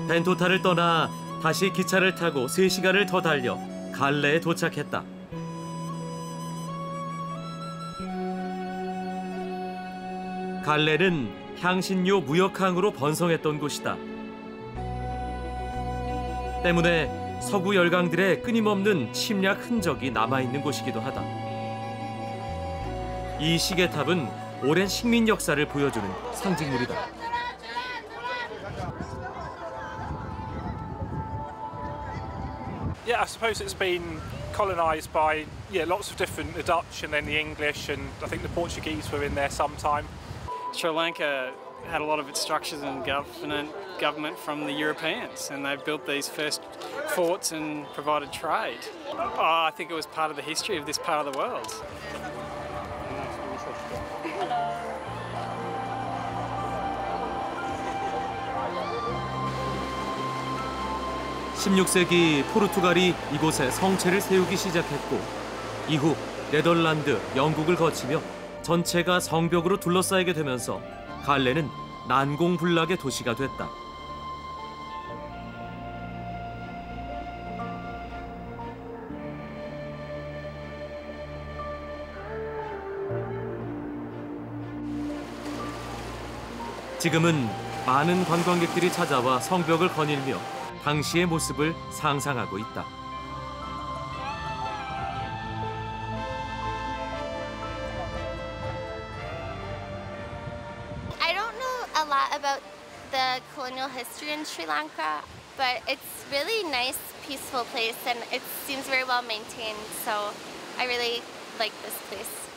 벤토타를 떠나 다시 기차를 타고 3시간을 더 달려 갈레에 도착했다. 갈레는 향신료 무역항으로 번성했던 곳이다. 때문에 서구 열강들의 끊임없는 침략 흔적이 남아있는 곳이기도 하다. 이 시계탑은 오랜 식민 역사를 보여주는 상징물이다. Yeah, I suppose it's been colonised by lots of different, the Dutch and then the English, and I think the Portuguese were in there sometime. Sri Lanka had a lot of its structures and government from the Europeans, and they built these first forts and provided trade. I think it was part of the history of this part of the world. 16세기 포르투갈이 이곳에 성체를 세우기 시작했고 이후 네덜란드, 영국을 거치며 전체가 성벽으로 둘러싸이게 되면서 갈레는 난공불락의 도시가 됐다. 지금은 많은 관광객들이 찾아와 성벽을 거닐며 당시의 모습을 상상하고 있다. I don't know a lot about the colonial history in Sri Lanka, but it's really nice, peaceful place, and it seems very well maintained, so I really like this place.